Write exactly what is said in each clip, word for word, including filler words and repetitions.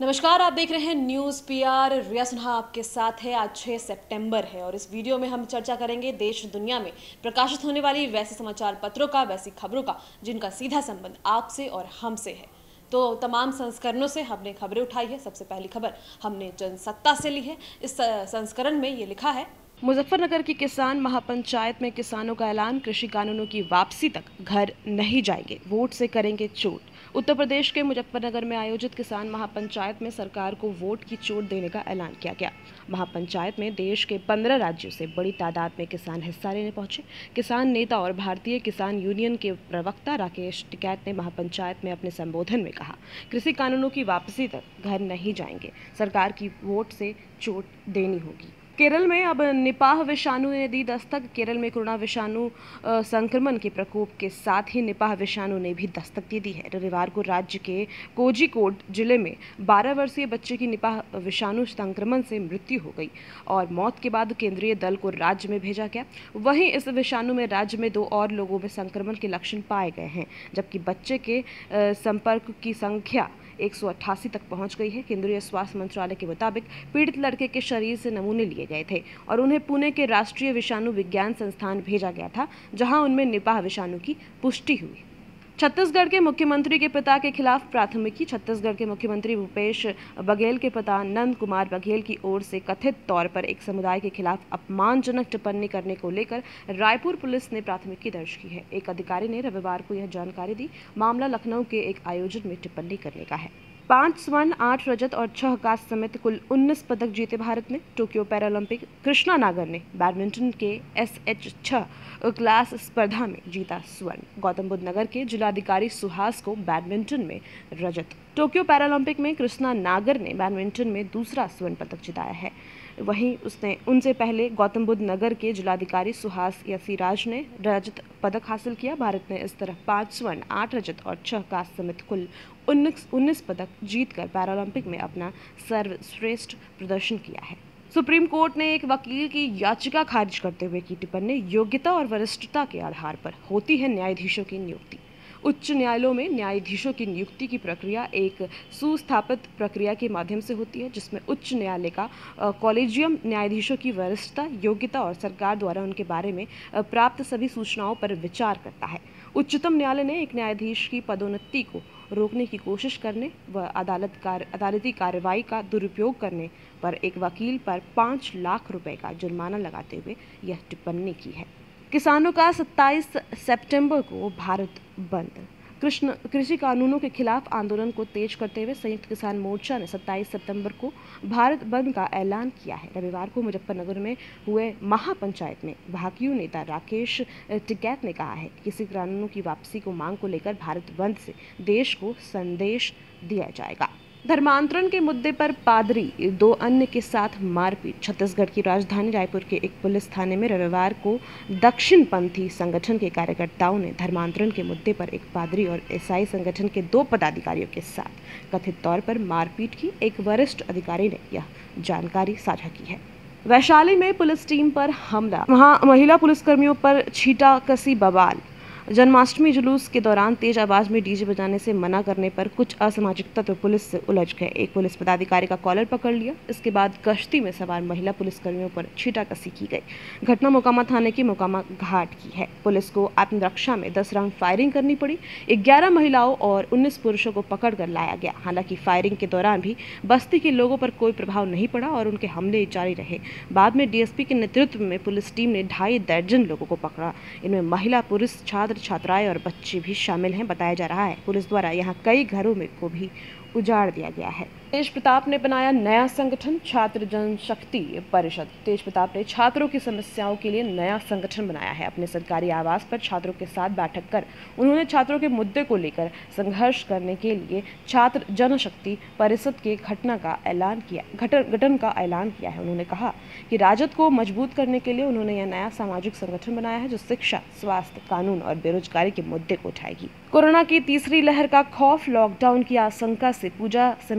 नमस्कार, आप देख रहे हैं न्यूज़ पीआर। रिया सिन्हा आपके साथ है। आज छह सितंबर है और इस वीडियो में हम चर्चा करेंगे देश दुनिया में प्रकाशित होने वाली वैसे समाचार पत्रों का, वैसी खबरों का जिनका सीधा संबंध आपसे और हमसे है। तो तमाम संस्करणों से हमने खबरें उठाई है। सबसे पहली खबर हमने जनसत्ता से ली है। इस संस्करण में ये लिखा है, मुजफ्फरनगर की किसान महापंचायत में किसानों का ऐलान, कृषि कानूनों की वापसी तक घर नहीं जाएंगे, वोट से करेंगे चोट। उत्तर प्रदेश के मुजफ्फरनगर में आयोजित किसान महापंचायत में सरकार को वोट की चोट देने का ऐलान किया गया। महापंचायत में देश के पंद्रह राज्यों से बड़ी तादाद में किसान हिस्सा लेने पहुंचे। किसान नेता और भारतीय किसान यूनियन के प्रवक्ता राकेश टिकैत ने महापंचायत में अपने संबोधन में कहा, कृषि कानूनों की वापसी तक घर नहीं जाएंगे, सरकार की वोट से चोट देनी होगी। केरल में अब निपाह विषाणु ने दी दस्तक। केरल में कोरोना विषाणु संक्रमण के प्रकोप के साथ ही निपाह विषाणु ने भी दस्तक दे दी है। रविवार को राज्य के कोझिकोड जिले में बारह वर्षीय बच्चे की निपाह विषाणु संक्रमण से मृत्यु हो गई और मौत के बाद केंद्रीय दल को राज्य में भेजा गया। वहीं इस विषाणु में राज्य में दो और लोगों में संक्रमण के लक्षण पाए गए हैं, जबकि बच्चे के संपर्क की संख्या एक सौ अट्ठासी तक पहुंच गई है। केंद्रीय स्वास्थ्य मंत्रालय के मुताबिक पीड़ित लड़के के शरीर से नमूने लिए गए थे और उन्हें पुणे के राष्ट्रीय विषाणु विज्ञान संस्थान भेजा गया था, जहां उनमें निपाह विषाणु की पुष्टि हुई। छत्तीसगढ़ के मुख्यमंत्री के पिता के खिलाफ प्राथमिकी। छत्तीसगढ़ के मुख्यमंत्री भूपेश बघेल के पिता नंद कुमार बघेल की ओर से कथित तौर पर एक समुदाय के खिलाफ अपमानजनक टिप्पणी करने को लेकर रायपुर पुलिस ने प्राथमिकी दर्ज की है। एक अधिकारी ने रविवार को यह जानकारी दी। मामला लखनऊ के एक आयोजन में टिप्पणी करने का है। पांच स्वर्ण, आठ रजत और छह कांस्य समेत कुल उन्नीस पदक जीते भारत ने। टोक्यो पैरालंपिक कृष्णा नागर ने बैडमिंटन के एस एच छह क्लास स्पर्धा में जीता स्वर्ण। गौतम बुद्ध नगर के जिलाधिकारी सुहास को बैडमिंटन में रजत। टोक्यो पैरालंपिक में कृष्णा नागर ने बैडमिंटन में दूसरा स्वर्ण पदक जिताया है। वहीं उसने उनसे पहले गौतम बुद्ध नगर के जिलाधिकारी सुहास यसीराज ने रजत पदक हासिल किया। भारत ने इस तरह पांच स्वर्ण, आठ रजत और छह कांस्य समेत कुल उन्नीस उन्नीस पदक जीतकर पैरालंपिक में अपना सर्वश्रेष्ठ प्रदर्शन किया है। सुप्रीम कोर्ट ने एक वकील की याचिका खारिज करते हुए की टिप्पणी, योग्यता और वरिष्ठता के आधार पर होती है न्यायाधीशों की नियुक्ति। उच्च न्यायालयों में न्यायाधीशों की नियुक्ति की प्रक्रिया एक सुस्थापित प्रक्रिया के माध्यम से होती है, जिसमें उच्च न्यायालय का कॉलेजियम न्यायाधीशों की वरिष्ठता, योग्यता और सरकार द्वारा उनके बारे में प्राप्त सभी सूचनाओं पर विचार करता है। उच्चतम न्यायालय ने एक न्यायाधीश की पदोन्नति को रोकने की कोशिश करने व अदालत कार अदालती कार्रवाई का दुरुपयोग करने पर एक वकील पर पाँच लाख रुपए का जुर्माना लगाते हुए यह टिप्पणी की है। किसानों का सत्ताईस सितंबर को भारत बंद। कृष्ण कृषि कानूनों के खिलाफ आंदोलन को तेज करते हुए संयुक्त किसान मोर्चा ने सत्ताईस सितंबर को भारत बंद का ऐलान किया है। रविवार को मुजफ्फरनगर में हुए महापंचायत में भाकियू नेता राकेश टिकैत ने कहा है कि कृषि कानूनों की वापसी को मांग को लेकर भारत बंद से देश को संदेश दिया जाएगा। धर्मांतरण के मुद्दे पर पादरी दो अन्य के साथ मारपीट। छत्तीसगढ़ की राजधानी रायपुर के एक पुलिस थाने में रविवार को दक्षिणपंथी संगठन के कार्यकर्ताओं ने धर्मांतरण के मुद्दे पर एक पादरी और ईसाई संगठन के दो पदाधिकारियों के साथ कथित तौर पर मारपीट की। एक वरिष्ठ अधिकारी ने यह जानकारी साझा की है। वैशाली में पुलिस टीम पर हमला, वहां महिला पुलिसकर्मियों पर छीटा कसी बवाल। जन्माष्टमी जुलूस के दौरान तेज आवाज में डीजे बजाने से मना करने पर कुछ असामाजिक तत्व पुलिस से उलझ गए। एक पुलिस पदाधिकारी का कॉलर पकड़ लिया। इसके बाद कश्ती में सवार महिला पुलिसकर्मियों पर छीटाकसी की गई। घटना मोकामा थाने की मोकामा घाट की है। पुलिस को आत्मरक्षा में दस राउंड फायरिंग करनी पड़ी। ग्यारह महिलाओं और उन्नीस पुरुषों को पकड़ कर लाया गया। हालांकि फायरिंग के दौरान भी बस्ती के लोगों पर कोई प्रभाव नहीं पड़ा और उनके हमले जारी रहे। बाद में डीएसपी के नेतृत्व में पुलिस टीम ने ढाई दर्जन लोगों को पकड़ा। इनमें महिला, पुरुष, छात्र, छात्राएं और बच्चे भी शामिल हैं। बताया जा रहा है पुलिस द्वारा यहां कई घरों में को भी उजाड़ दिया गया है। तेज प्रताप ने बनाया नया संगठन, छात्र जनशक्ति परिषद। तेज प्रताप ने छात्रों की समस्याओं के लिए नया संगठन बनाया है। अपने सरकारी आवास पर छात्रों के साथ बैठक कर उन्होंने छात्रों के मुद्दे को लेकर संघर्ष करने के लिए छात्र जनशक्ति परिषद के घटना का ऐलान किया गठन का ऐलान किया है। उन्होंने कहा कि राजद को मजबूत करने के लिए उन्होंने यह नया सामाजिक संगठन बनाया है, जो शिक्षा, स्वास्थ्य, कानून और बेरोजगारी के मुद्दे को उठाएगी। कोरोना की तीसरी लहर का खौफ, लॉकडाउन की आशंका से पूजा समितियां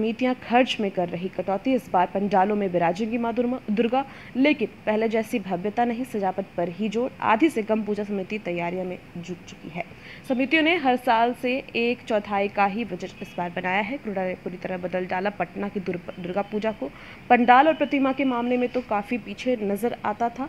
खर्च में कर रही कटौती। इस बार पंडालों में विराजेंगी मां दुर्गा, लेकिन पहले जैसी भव्यता नहीं, सजावट पर ही जोर। आधी से कम पूजा समिति तैयारियों में जुट चुकी है। समितियों ने हर साल से एक चौथाई का ही बजट इस बार बनाया है। कोरोना ने पूरी तरह बदल डाला पटना की दुर्गा पूजा को। पंडाल और प्रतिमा के मामले में तो काफी पीछे नजर आता था,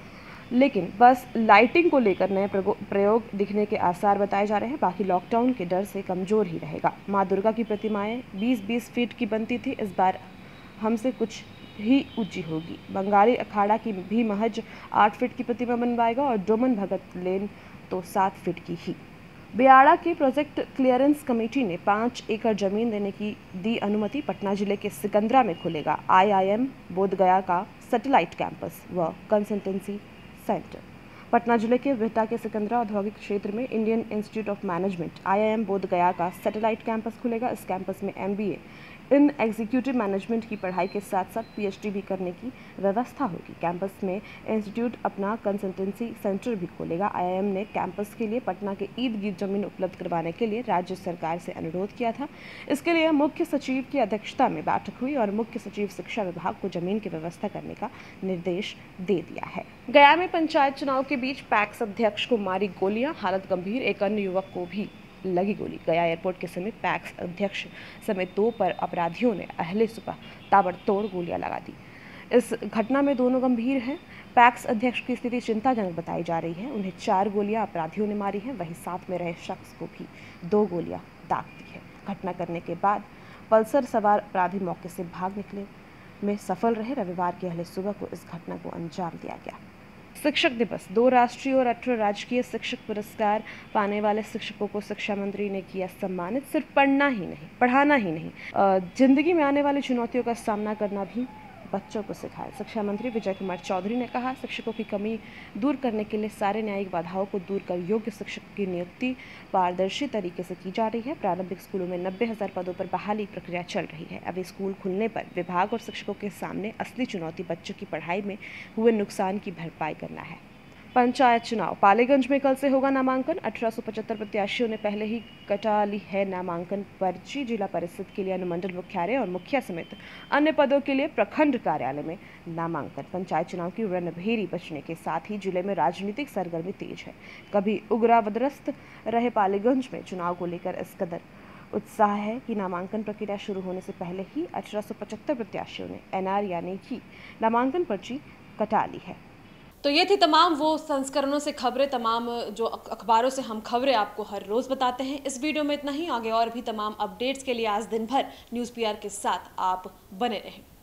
लेकिन बस लाइटिंग को लेकर नए प्रयोग दिखने के आसार बताए जा रहे हैं। बाकी लॉकडाउन के डर से कमजोर ही रहेगा। मां दुर्गा की प्रतिमाएं बीस बीस फीट की बनती थी, इस बार हमसे कुछ ही ऊंची होगी। बंगाली अखाड़ा की भी महज आठ फीट की प्रतिमा बनवाएगा और डोमन भगत लेन तो सात फीट की ही। बियाड़ा के प्रोजेक्ट क्लियरेंस कमेटी ने पाँच एकड़ जमीन देने की दी अनुमति। पटना जिले के सिकंदरा में खुलेगा आईआईएम बोधगया का सैटेलाइट कैंपस व कंसल्टेंसी सेंटर। पटना जिले के बिहटा के सिकंदरा औद्योगिक क्षेत्र में Indian Institute of Management IIM Bodhgaya का सैटेलाइट कैंपस खुलेगा। इस कैंपस में एमबीए इन एग्जीक्यूटिव मैनेजमेंट की पढ़ाई के साथ साथ पीएचडी भी करने की व्यवस्था होगी। कैंपस में इंस्टीट्यूट अपना कंसल्टेंसी सेंटर भी खोलेगा। आईआईएम ने कैंपस के लिए पटना के इर्द गिर्द जमीन उपलब्ध करवाने के लिए राज्य सरकार से अनुरोध किया था। इसके लिए मुख्य सचिव की अध्यक्षता में बैठक हुई और मुख्य सचिव शिक्षा विभाग को जमीन की व्यवस्था करने का निर्देश दे दिया है। गया में पंचायत चुनाव के बीच पैक्स अध्यक्ष को मारी गोलियां, हालत गंभीर। एक अन्य युवक को भी लगी गोली। गया एयरपोर्ट के समीप पैक्स अध्यक्ष समेत दो पर अपराधियों ने अहले सुबह ताबड़तोड़ गोलियां लगा दी। इस घटना में दोनों गंभीर हैं। पैक्स अध्यक्ष की स्थिति चिंताजनक बताई जा रही है। उन्हें चार गोलियां अपराधियों ने मारी हैं, वहीं साथ में रहे शख्स को भी दो गोलियां दाग दी है। घटना करने के बाद पल्सर सवार अपराधी मौके से भाग निकले में सफल रहे। रविवार की अहले सुबह को इस घटना को अंजाम दिया गया। शिक्षक दिवस, दो राष्ट्रीय और अठारह राजकीय शिक्षक पुरस्कार पाने वाले शिक्षकों को शिक्षा मंत्री ने किया सम्मानित। सिर्फ पढ़ना ही नहीं, पढ़ाना ही नहीं, जिंदगी में आने वाली चुनौतियों का सामना करना भी बच्चों को सिखाए। शिक्षा मंत्री विजय कुमार चौधरी ने कहा, शिक्षकों की कमी दूर करने के लिए सारे न्यायिक बाधाओं को दूर कर योग्य शिक्षक की नियुक्ति पारदर्शी तरीके से की जा रही है। प्रारंभिक स्कूलों में नब्बे हजार पदों पर बहाली प्रक्रिया चल रही है। अभी स्कूल खुलने पर विभाग और शिक्षकों के सामने असली चुनौती बच्चों की पढ़ाई में हुए नुकसान की भरपाई करना है। पंचायत चुनाव, पालीगंज में कल से होगा नामांकन। अठारह सौ पचहत्तर प्रत्याशियों ने पहले ही कटा ली है नामांकन पर्ची। जिला परिषद के लिए अनुमंडल मुख्यालय और मुखिया समेत अन्य पदों के लिए प्रखंड कार्यालय में नामांकन। पंचायत चुनाव की रणभेरी बचने के साथ ही जिले में राजनीतिक सरगर्मी तेज है। कभी उग्रवादग्रस्त रहे पालीगंज में चुनाव को लेकर इस कदर उत्साह है कि नामांकन प्रक्रिया शुरू होने से पहले ही अठारह सौ पचहत्तर प्रत्याशियों ने एनआर यानी कि नामांकन पर्ची कटा ली है। तो ये थी तमाम वो संस्करणों से खबरें, तमाम जो अखबारों से हम खबरें आपको हर रोज बताते हैं। इस वीडियो में इतना ही। आगे और भी तमाम अपडेट्स के लिए आज दिन भर न्यूज़ पीआर के साथ आप बने रहें।